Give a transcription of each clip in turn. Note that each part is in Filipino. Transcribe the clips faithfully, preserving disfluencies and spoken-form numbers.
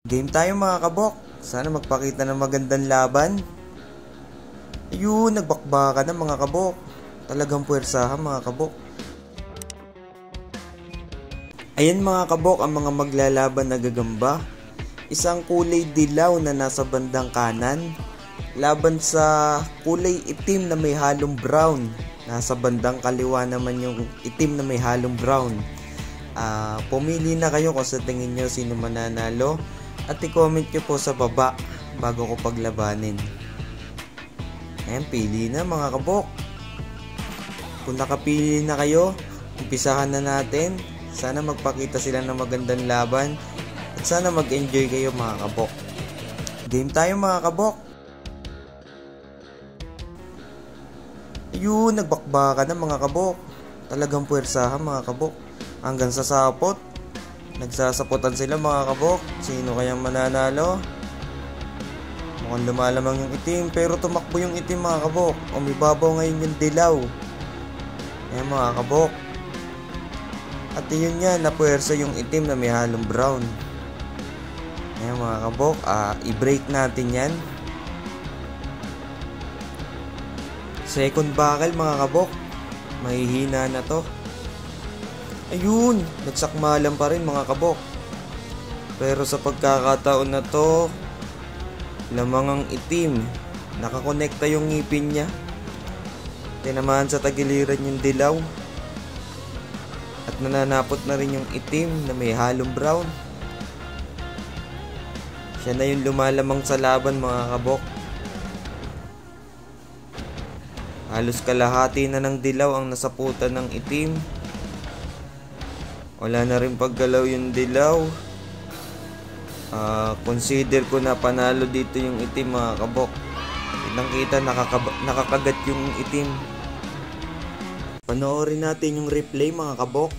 Game tayo mga kabok. Sana magpakita ng magandang laban. Ayun, nagbakbakan na mga kabok. Talagang puwersahan mga kabok. Ayan mga kabok ang mga maglalaban na gagamba. Isang kulay dilaw na nasa bandang kanan, laban sa kulay itim na may halong brown. Nasa bandang kaliwa naman yung itim na may halong brown. Uh, pumili na kayo kung sa tingin nyo sino mananalo. At i-comment nyo po sa baba bago ko paglabanin. Ayan, pili na mga kabok. Kung nakapili na kayo, umpisahan na natin. Sana magpakita sila ng magandang laban. At sana mag-enjoy kayo mga kabok. Game tayo mga kabok. Ayun, nagbakbakan na mga kabok. Talagang puwersahan mga kabok. Hanggang sa sapot. Nagsasapotan sila mga kabok. Sino kayang mananalo? Mukhang lumalamang yung itim, pero tumakbo yung itim mga kabok. Umibabaw ngayon yung dilaw. Ayan mga kabok. At yun yan, napuwersa yung itim na may halong brown. Ayan mga kabok, uh, i-break natin yan. Second bakal mga kabok. Mahihina na to. Ayun, nagsakmalan pa rin mga kabok. Pero sa pagkakataon na to, lamang ang itim. Nakakonekta yung ngipin niya. Tinamaan sa tagiliran yung dilaw. At nananapot na rin yung itim na may halong brown. Siya na yung lumalamang sa laban mga kabok. Halos kalahati na ng dilaw ang nasaputan ng itim. Wala na rin paggalaw yung dilaw. uh, Consider ko na panalo dito yung itim mga kabok. Kitang kita nakakagat yung itim. Panoorin natin yung replay mga kabok.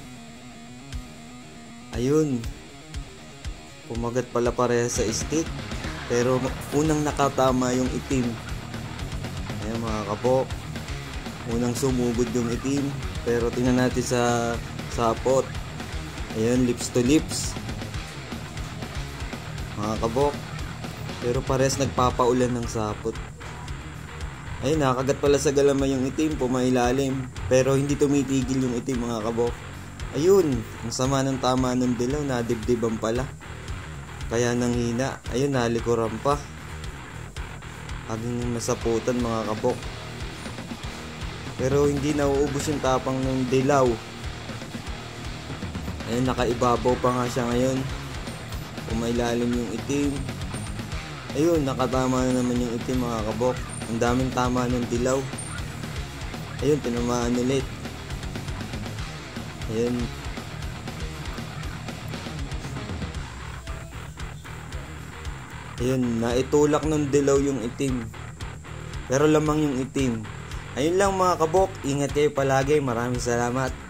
Ayun, pumagat pala pareha sa stick, pero unang nakatama yung itim. Ayun mga kabok, unang sumugod yung itim. Pero tingnan natin sa sapot. Ayun, lips to lips mga kabok. Pero pares nagpapaulan ng sapot. Ayun, nakagat pala sa galamay yung itim, pumailalim. Pero hindi tumitigil yung itim mga kabok. Ayun, ang sama ng tama ng dilaw, nadibdiban pala. Kaya nanghina. Ayun, nalikuran pa. Aging nasaputan mga kabok. Pero hindi nauubos yung tapang ng dilaw. Ayun, nakaibabaw pa nga siya ngayon. Umailalim yung itim. Ayun, nakatama na naman yung itim mga kabok. Ang daming tama ng dilaw. Ayun, tinamaan ulit. Ayun. Ayun, naitulak ng dilaw yung itim. Pero lamang yung itim. Ayun lang mga kabok. Ingat kayo palagi. Maraming salamat.